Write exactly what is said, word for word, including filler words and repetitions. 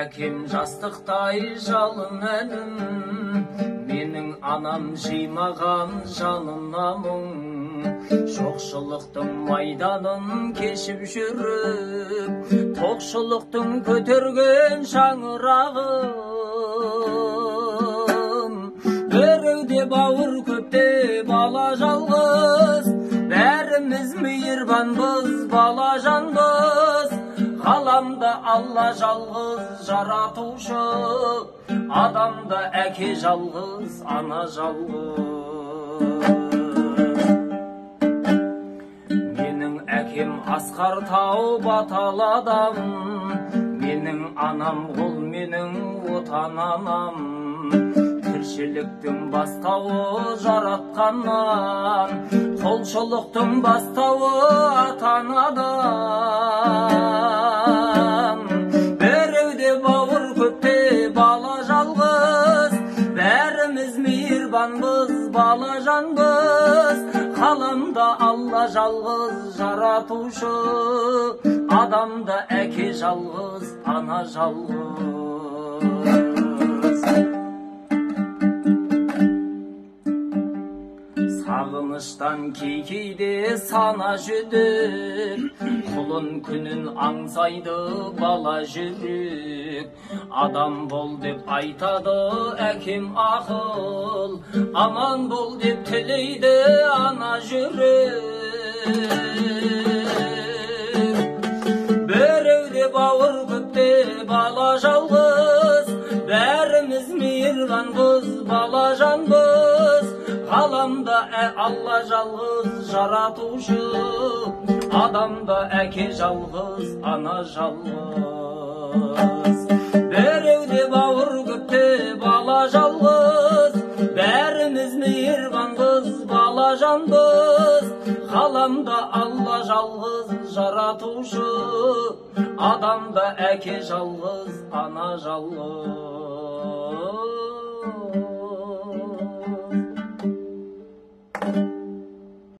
әкем жастықтай жалын әлім, менің анам жимаған жанына мұң. Жоқшылықтың майданын кешіп жүріп, тоқшылықтың көтерген шаңырағым. Біреуде бауыр көпте бала жалғыз, бәріміз мейірбанбыз, бала жанбыз. Ғаламда Алла жалғыз жаратушы, адамда әке жалғыз, ана жалғыз. Менің әкем асқар тау батал адам, менің анам ол менің отан анам. Тіршіліктің бастауы жаратқаннан, құлшылықтың бастауы ата-анадан. Біреуде бауыр көпте бала жалғыз, бәріміз мейірбанбыз, бала жанбыз. Ғаламда Алла жалғыз жаратушы, адамда әке жалғыз, ана жалғыз. Сағыныштан кей-кейде сана жүдік, құлын күнін аңсайды бала жүрек. Адам бол деп айтады әкем ақыл, аман бол деп тілейді ана жүрек. Біреуде бауыр көпте бала жалғыз, бәріміз мейірбанбыз, бала жанбыз. Ғаламда Алла жалғыз жаратушы, адамда әке жалғыз, ана жалғыз. Біреуде бауыр көпте бала жалғыз, бәріміз мейірбанбыз, бала жанбыз. Ғаламда Алла жалғыз жаратушы, адамда әке жалғыз, ана жалғыз.